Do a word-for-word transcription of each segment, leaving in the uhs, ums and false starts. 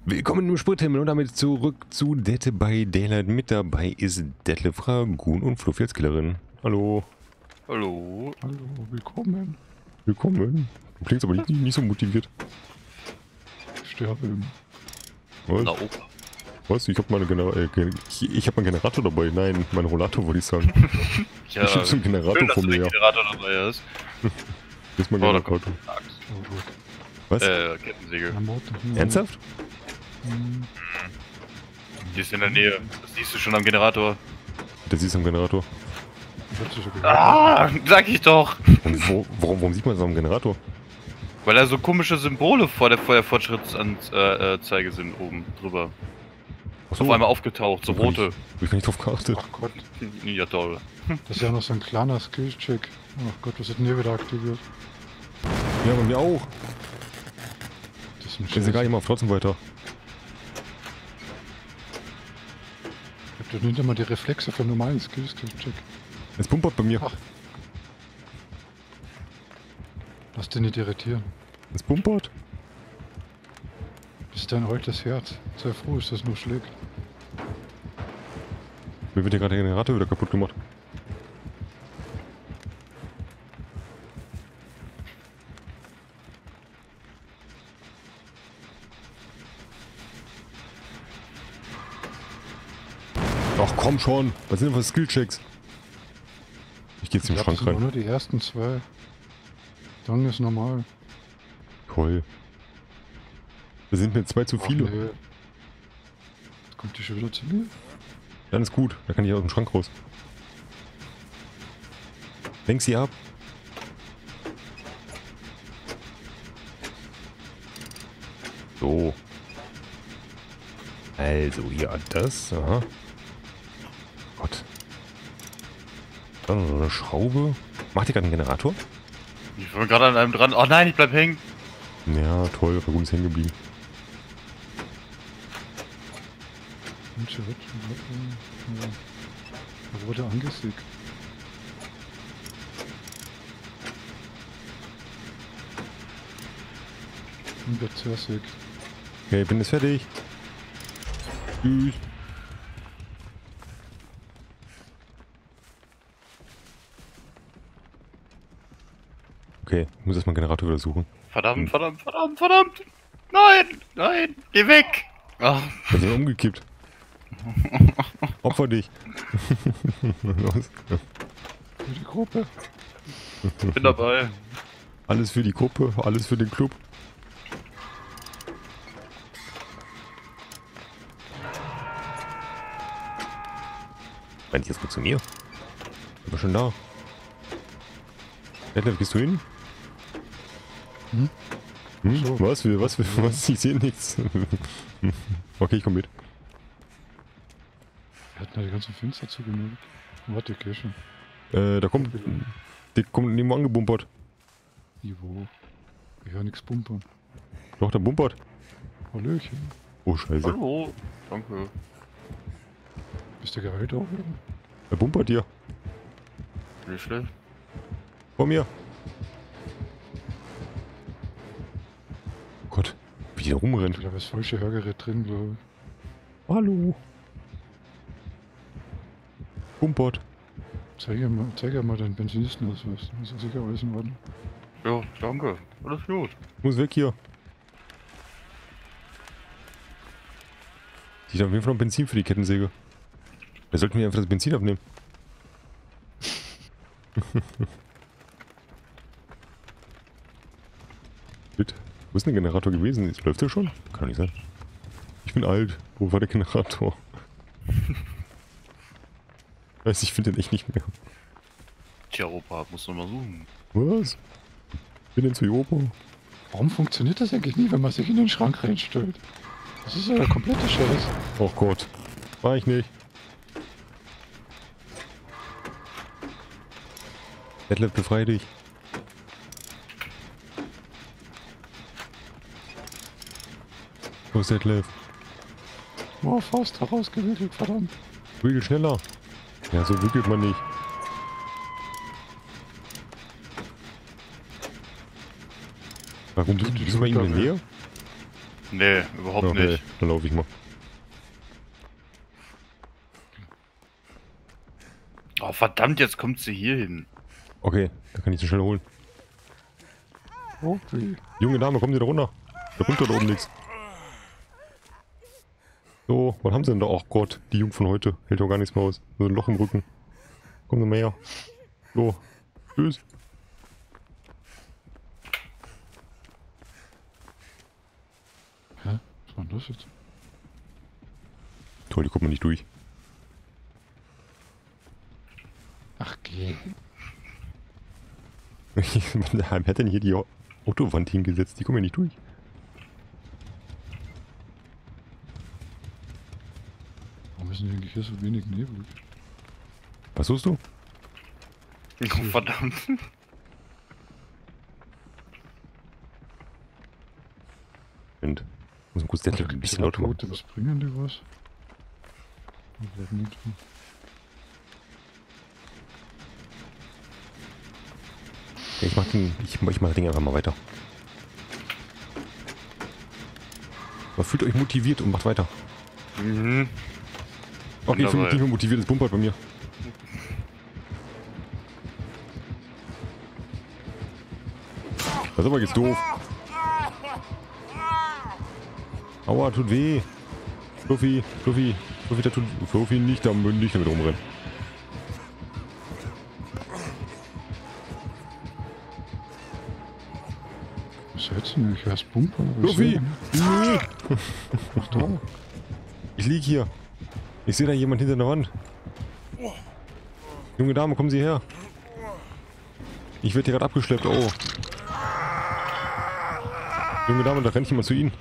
Willkommen im Sprithimmel und damit zurück zu Dead by Daylight. Mit dabei ist Detlef, Ragun und Fluffy als Killerin. Hallo. Hallo. Hallo, willkommen. Willkommen. Du klingst aber nicht, nicht so motiviert. Ich sterbe immer. Was? Na, Opa. Was? Ich hab meine Genera äh, ich, ich hab meinen Generator dabei. Nein, meinen Rollator wollte ich sagen. Ja, ich hab so einen Generator schön, dass vor du mir. den Ja. Generator dabei hast. Das ist mein Oh, da Generator. kommt eine Axt. Oh gut. Was? Äh, Kettensäge. Na, Mord, hm, Ernsthaft? hm, Die ist in der Nähe. Das siehst du schon am Generator. Das ist am Generator. ich hab's ja schon gehört. Ah, sag ich doch. Und wo, warum, warum sieht man das am Generator? Weil da so komische Symbole vor der, vor der Fortschrittsanzeige sind oben drüber. Achso, Auf einmal aufgetaucht, so hab ich rote. nicht- hab ich gar nicht drauf geachtet. Ach Gott, Ja, toll. das ist ja noch so ein kleiner Skillcheck. Ach Gott, was hat denn hier wieder aktiviert? Ja, bei mir auch. Das ist ein Ich bin gar nicht mal trotzdem weiter. Ich hab doch nicht immer die Reflexe von normalen Skillcheck. Es pumpert bei mir. Ach. Lass den nicht irritieren. Es pumpert. Bis dein altes Herz. Sei froh, dass das nur schlägt. Mir wird hier gerade der Generator wieder kaputt gemacht. Ach komm schon, was sind denn für Skillchecks? Ich geh jetzt Ich im glaub, das Schrank sind nur rein. die ersten zwei. Dann ist normal. Toll. Da sind mir zwei zu Ach, viele. nee. Jetzt kommt die schon wieder zu mir. Dann ist gut, da kann ich aus dem Schrank raus. Lenk sie ab. So. Also, hier das. Aha. Gott. Dann so eine Schraube. Macht ihr gerade einen Generator? Ich bin gerade an einem dran. Oh nein, ich bleib hängen. Ja, toll. Ragun ist hängen geblieben. Und schon wird ja. Er wurde angesickt. Und wird zersickt. Okay, ich bin jetzt fertig. Tschüss. Okay, ich muss erstmal einen Generator wieder suchen. Verdammt, verdammt, verdammt, verdammt. Nein, nein, geh weg. Ach, Wir sind umgekippt. Opfer dich. Los. Für die Gruppe. bin dabei. Alles für die Gruppe, alles für den Club. Meint ihr, es gut zu mir? Ich bin schon da. Detlef, gehst du hin? Hm? Hm? So. Was? Für, was? Für, was? Ich sehe nichts. Okay, ich komm mit. Wir hatten ja die ganzen Fenster zugemüllt. Warte, ich geh schon. Äh, da kommt... Der kommt neben angebumpert. Ivo. Ich höre nichts pumpern. Doch, der bumpert. Hallöchen. Oh, scheiße. Hallo. Danke. Bist du geheilt auch wieder? Er bumpert hier. Nicht schlecht. Vor mir. Oh Gott, wie der rumrennt. Ich glaube, das falsche Hörgerät drin, glaube ich. Hallo. Bumpert. Zeig mir mal, zeig mir mal deinen Benzinistenausweis. Das ist sicher alles in Ordnung. Ja, danke. Alles gut. Ich muss weg hier. Ich habe auf jeden Fall noch Benzin für die Kettensäge. Wir sollten mir einfach das Benzin abnehmen. Shit. Wo ist denn der Generator gewesen? Jetzt läuft der schon? Kann doch nicht sein. Ich bin alt. Wo war der Generator? Weiß, ich finde den echt nicht mehr. Tja, Opa, musst du mal suchen. Was? Bin denn zu Jopo? Warum funktioniert das eigentlich nie, wenn man sich in den Schrank reinstellt? Das ist ja der komplette Scheiß. Oh Gott. War ich nicht. Detlef, befrei dich. Wo ist Detlef? Oh, Faust herausgewickelt, verdammt. Wigel schneller. Ja, so wickelt man nicht. Warum bist du, bist du bei ihm in der Nähe? Nee, überhaupt Okay, nicht. dann laufe ich mal. Oh verdammt, jetzt kommt sie hier hin. Okay, dann kann ich sie schnell holen. Okay. Junge Dame, kommen Sie da runter. Da runter da oben nichts. So, was haben Sie denn da? Ach Gott, die Jung von heute. Hält doch gar nichts mehr aus. Nur ein Loch im Rücken. Kommen Sie mal her. So. Tschüss. Hä? Was war denn das jetzt? Toll, die kommt man nicht durch. Ach, geh. Wer hat denn hier die Autowand hingesetzt? Die kommen ja nicht durch. Warum ist denn eigentlich hier so wenig Nebel? Was suchst du? Oh, verdammt. Und muss ein kurz der ein bisschen lauter machen. Was bringen die was? Ich glaub nicht. Ich mach den, ich, ich mach das Ding einfach mal weiter. Aber fühlt euch motiviert und macht weiter. Mhm. Okay, ich fühle mich nicht mehr motiviert, es bumpert bei mir. Das ist aber jetzt doof. Aua, tut weh. Fluffy, Fluffy, Fluffy, da tut Fluffy nicht, da nicht damit rumrennen. Was hältst du denn? Ich hör's Bumper. Fluffy! Nee! Ach da. Ich lieg hier. Ich sehe da jemand hinter der Wand. Junge Dame, kommen Sie her. Ich werde hier gerade abgeschleppt. Oh. Junge Dame, da rennt jemand zu Ihnen.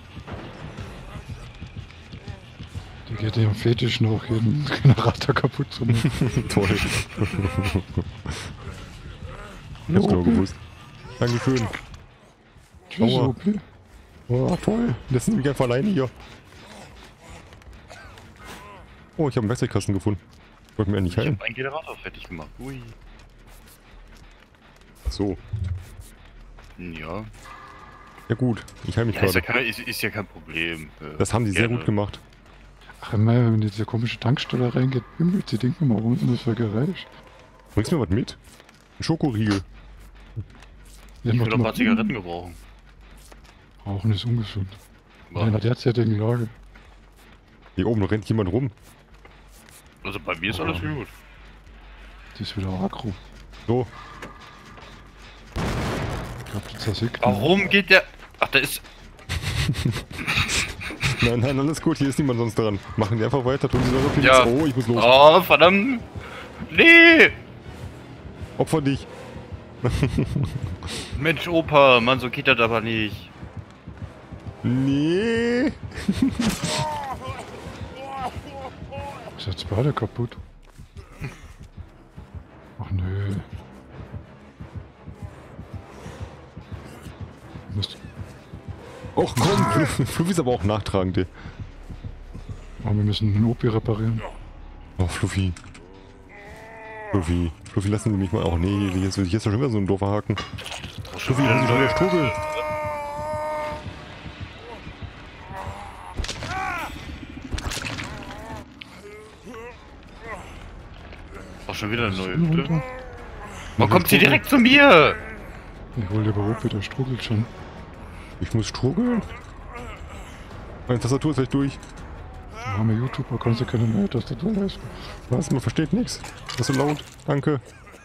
Die geht ihrem Fetisch noch, jeden Generator kaputt zu machen. Toll. Ich hab's genau gewusst. Dankeschön. Tschüss, Aua. O P. Oh, toll. Lassen Sie mich einfach alleine hier. Oh, ich habe einen Werkzeugkasten gefunden. Wollte mir ja nicht Ich heilen. hab einen Generator fertig gemacht. Ui. Ach so. Ja. Ja gut, ich heile mich Ja, ist, ja gerade. kein, ist, ist ja kein Problem. Äh, Das haben Sie sehr gerne. gut gemacht. Ach, immer wenn in diese komische Tankstelle reingeht, bimmelt sie, denkt mir mal, warum ist denn das für Geräusch? Bringst du mir was mit? Ein Schokoriegel. Ja, Ich macht würde ein mal- paar Zigaretten gebrauchen. Rauchen ist ungesund. Ja. In einer derzeitigen Lage. Hier oben rennt jemand rum. Also bei mir ist alles gut. Die ist wieder aggro. So, Ich glaub, die zersickt. Warum geht der... Ach, da ist... nein, nein, alles gut, hier ist niemand sonst dran. Machen die einfach weiter, tun sie so viel. Ja. Oh, ich muss los. Oh, verdammt. Nee. Opfer dich. Mensch, Opa. Mann, so geht das aber nicht. Nee. Ist jetzt beide kaputt. Ach nö. Musst, Och komm, Fluffy ist aber auch nachtragend, ey. oh, wir müssen den O P reparieren. Oh, Fluffy. Fluffy. Fluffy, lassen Sie mich mal. Oh nee, jetzt will ich jetzt schon wieder so ein doofer Haken. Fluffy, lassen Sie doch wieder strugeln. Auch schon wieder eine neue Runter. Hütte. Warum kommt sie direkt zu mir? Ich hol lieber O P, der struggelt schon. Ich muss strugeln? Meine Tastatur ist gleich durch. Der arme YouTuber kann sich keine neue Tastatur leisten. Was? Man versteht nichts. Das ist so laut. Danke.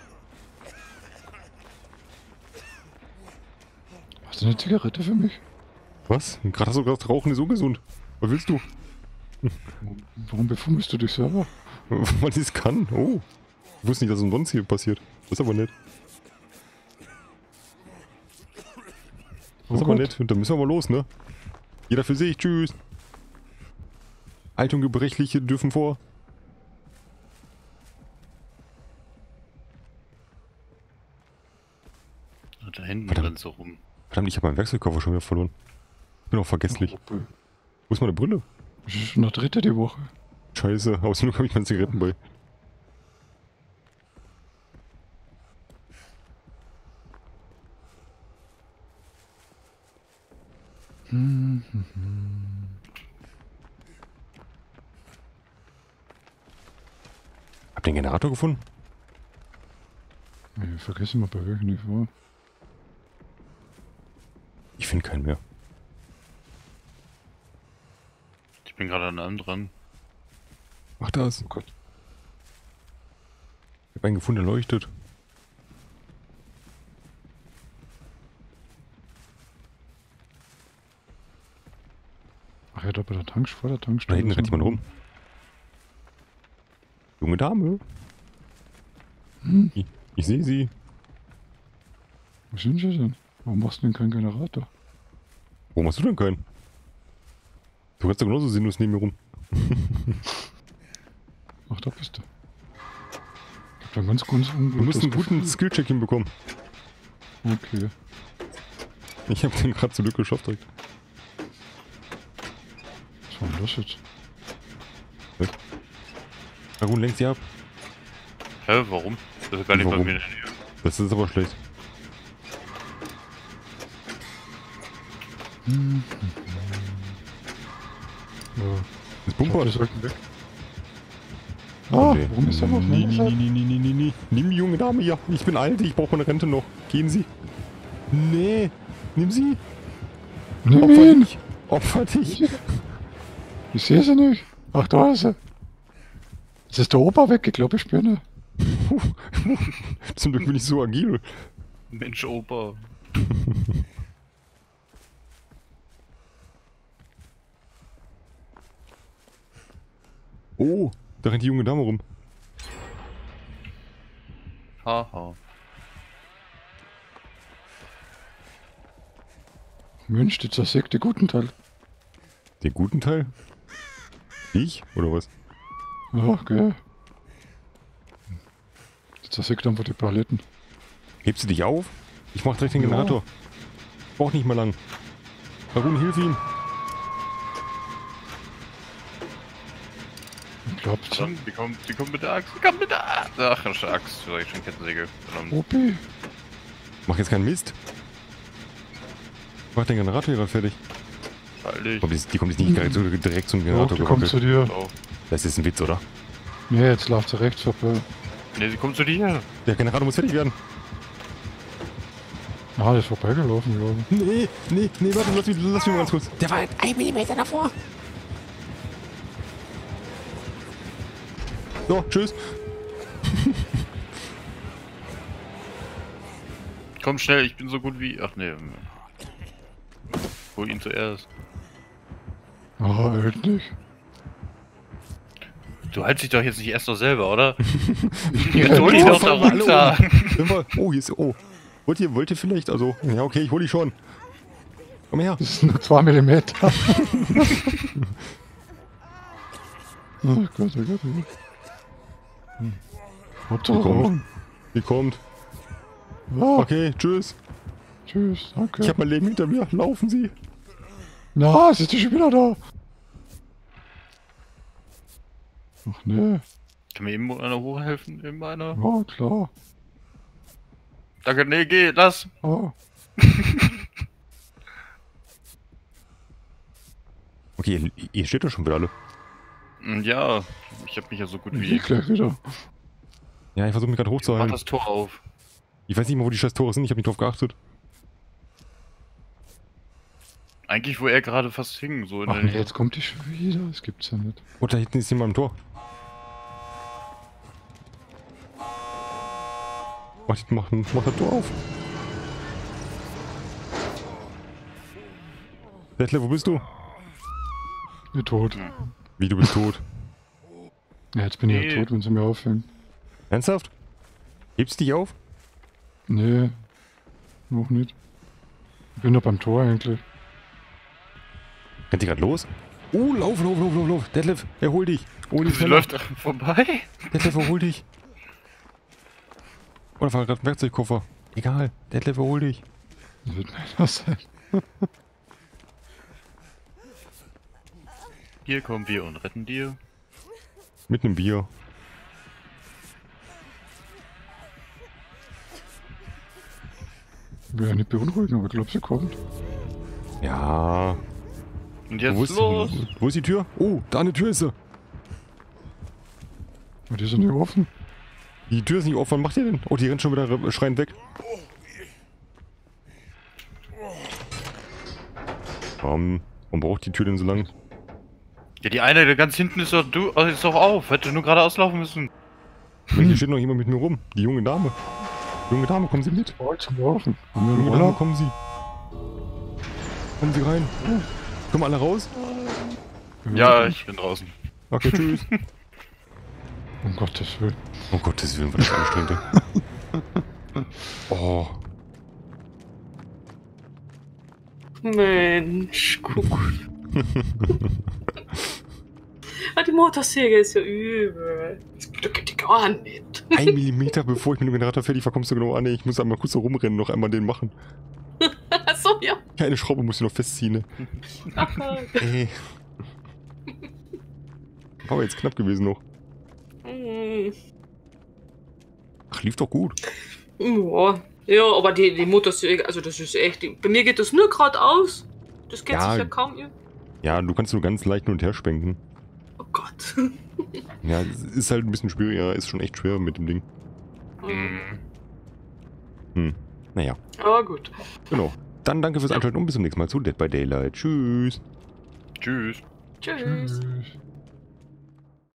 Hast du eine Zigarette für mich? Was? Gerade hast du gesagt, Rauchen ist ungesund. Was willst du? Warum befummelst du dich selber? Weil sie es kann. Oh. Ich wusste nicht, dass es umsonst hier passiert. Das ist aber nett. Das ist Oh aber Gott. nett. Und dann müssen wir mal los, ne? Jeder für sich. Tschüss. Alte und Gebrechliche dürfen vor. Da hinten Verdammt. rennt so rum. Verdammt, ich habe meinen Werkzeugkoffer schon wieder verloren. Ich bin auch vergesslich. O P. Wo ist meine Brille? Das ist schon der dritte die Woche. Scheiße, aber zum Glück habe ich meine Zigaretten bei. Hm, hm, hm. Habt ihr den Generator gefunden? Nee, vergessen wir bei welchen nicht war. Ich finde keinen mehr. Ich bin gerade an einem dran. Mach das. Oh Gott. Ich hab einen gefunden, der leuchtet. Ach ja, da bei der Tankstelle, vor der Da Tankstelle. hinten rennt ist jemand noch- rum. Junge Dame. Hm, Ich, ich sehe sie. wo sind sie denn? Warum machst du denn keinen Generator? Wo machst du denn keinen? Du kannst doch genauso sinnlos neben mir rum. Ach, da bist du. Ich hab da ganz, ganz Du ungutes musst einen guten Gefühl. Skillcheck hinbekommen. Okay. Ich habe den gerade zum Glück geschafft direkt. Was war denn das jetzt? Na gut, lenk sie ab. Hä, warum? Das ist gar nicht Warum? bei mir in der Nähe. Das ist aber schlecht. Hm. Ja. Das Ich glaub, wir Pumper. sollten weg. Ah, Nee. warum ist der noch Nee, nicht? nee, nee, nee, nee, nee, nee. Nimm die junge Dame hier. Ich bin alt, ich brauche meine Rente noch. Gehen Sie. Nee. Nimm sie. Nimm Opfer ihn! dich. Opfer dich. Ich sehe sie nicht. Ach, da ist sie. Jetzt ist der Opa weg, ich glaube, ich spinne. Zum Glück bin ich so agil. Mensch, Opa. Oh, da rennt die junge Dame rum. Haha. Mensch, die zersägte guten Teil. Den guten Teil? Ich? Oder was? Ach, gell. Die zersägt einfach die Paletten. Hebst du dich auf? Ich mach direkt den Ja. Generator. Braucht nicht mal lang. Warum hilf ihm? Ich glaub, Dann, die kommt, die kommt mit der Axt. Die kommt mit der Axt. Ach, das ist eine Axt. Sag ich schon Kettensäge. Verdammt. Opi. Mach jetzt keinen Mist. Mach den Generator gerade fertig. Freilich. Kommt jetzt, die kommt jetzt nicht direkt, zu- direkt zum Oh, Generator die kommt zu gewackelt. dir. Oh. Das ist ein Witz, oder? Nee, jetzt läuft sie rechts vorbei. Ne, sie kommt zu dir. Der Generator muss fertig werden. Ah, der ist vorbeigelaufen, glaube ich. Nee, nee, nee, warte, lass mich, lass mich mal ganz kurz. Der war halt ein Millimeter davor. So, tschüss. Komm schnell, ich bin so gut wie. Ach ne. Hol ihn zuerst. Ah, hält nicht. Du hältst dich doch jetzt nicht erst noch selber, oder? Jetzt hol ihn doch da fallen wir alle runter. um. Sind wir- Oh, hier ist. Oh. Wollt ihr, wollt ihr vielleicht? Also. Ja, okay, ich hol dich schon. Komm her. Das sind nur zwei Millimeter. Ach Gott, oh Gott, oh Gott. Hm. Hauptsache Die kommt. rauchen. Die kommt. Ah, Okay, tschüss. tschüss, danke. Ich hab mein Leben hinter mir. Laufen Sie. Na, es ist die schon wieder da. Ach ne, Kann mir eben einer hochhelfen? Eben einer? ja klar. Danke, nee, geh, lass. Ah. Okay, ihr, ihr steht doch schon wieder alle. Hm, ja, ich hab mich ja so gut Ich wie. geh gleich wieder. Ja, ich versuche mich gerade Mach hochzuhalten. das Tor auf. Ich weiß nicht mal, wo die scheiß Tore sind. Ich habe nicht drauf geachtet. Eigentlich, wo er gerade fast hing, so in Ach der nee, Nähe. jetzt kommt die schon wieder. Das gibt's ja nicht. Oh, da hinten ist jemand am Tor. Mach, die- mach, mach das Tor auf. Detlef, wo bist du? Ihr tot. Wie, du bist tot? Ja, jetzt bin ich Nee. ja tot, wenn sie mir auffängt. Ernsthaft? Hebst du dich auf? Nee. Noch nicht. Ich bin noch beim Tor eigentlich. Rennt die gerade los? Oh, lauf, lauf, lauf, lauf, lauf. Detlef, erhol dich. Hol dich Sie schneller. läuft daran vorbei. Detlef, erhol dich. Oh, da war gerade ein Werkzeugkoffer. Egal. Detlef, erhol dich. Das wird meiner sein. Hier kommen wir und retten dir. Mit einem Bier. Ich will ja nicht beunruhigen, aber ich glaube, sie kommt. Ja. Und jetzt Wo ist, los. wo ist die Tür? Oh, da eine Tür ist sie. Und die sind hier offen. Die Tür ist nicht offen. Was macht ihr denn? Oh, die rennt schon wieder schreiend weg. Um, warum braucht die Tür denn so lang? Ja, die eine, der ganz hinten ist doch, du, oh, ist doch auf. Hätte nur gerade auslaufen müssen. Hm. Hier steht noch jemand mit mir rum. Die junge Dame. Die junge Dame, kommen Sie mit. Oh, zum Laufen. Haben wir einen Junge Dame, Roller? kommen Sie. Kommen Sie rein. Kommen alle raus? Ja, ich bin draußen. Okay, tschüss. Um Gottes Willen. Oh Gottes Willen, was das anstrengend. Oh. Mensch, guck. Ah, die Motorsäge ist ja übel. Das geht gar nicht. Ein Millimeter bevor ich mit dem Generator fertig war, kommst du genau an. Ich muss einmal kurz so rumrennen, noch einmal den machen. Achso, ja. Ja, eine Schraube muss ich noch festziehen. Ne? Ach, Ey. War aber jetzt knapp gewesen noch. mm. Ach, lief doch gut. Ja, ja, aber die, die Motorsäge, also das ist echt. Bei mir geht das nur geradeaus. Das geht Ja. sich ja kaum. Ir- Ja, du kannst nur ganz leicht hin und her schwenken. Oh Gott. Ja, es ist halt ein bisschen schwieriger. Ist schon echt schwer mit dem Ding. Mhm. Hm. Naja, Aber gut. genau. Dann danke fürs Einschalten und bis zum nächsten Mal zu Dead by Daylight. Tschüss. Tschüss. Tschüss. Tschüss.